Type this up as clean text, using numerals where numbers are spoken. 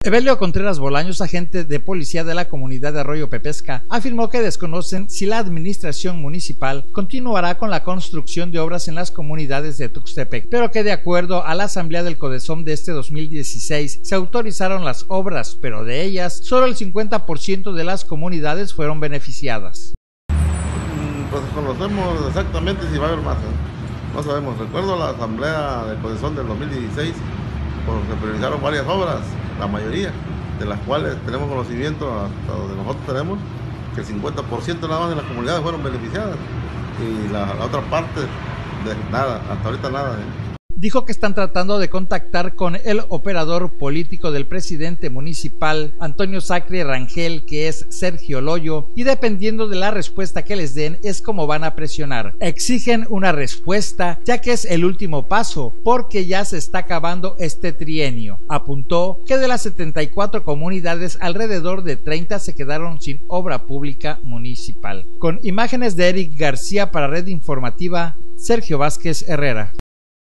Evelio Contreras Bolaños, agente de policía de la comunidad de Arroyo Pepesca, afirmó que desconocen si la administración municipal continuará con la construcción de obras en las comunidades de Tuxtepec, pero que de acuerdo a la asamblea del CODESOM de este 2016 se autorizaron las obras, pero de ellas solo el 50% de las comunidades fueron beneficiadas. Pues conocemos exactamente si va a haber más, no sabemos. Recuerdo la asamblea del CODESOM del 2016, pues se priorizaron varias obras, la mayoría de las cuales tenemos conocimiento, hasta donde nosotros tenemos, que el 50% nada más de las comunidades fueron beneficiadas y la otra parte de nada, hasta ahorita nada. Dijo que están tratando de contactar con el operador político del presidente municipal, Antonio Sacre Rangel, que es Sergio Loyo, y dependiendo de la respuesta que les den es como van a presionar. Exigen una respuesta, ya que es el último paso, porque ya se está acabando este trienio. Apuntó que de las 74 comunidades, alrededor de 30 se quedaron sin obra pública municipal. Con imágenes de Eric García para Red Informativa, Sergio Vázquez Herrera.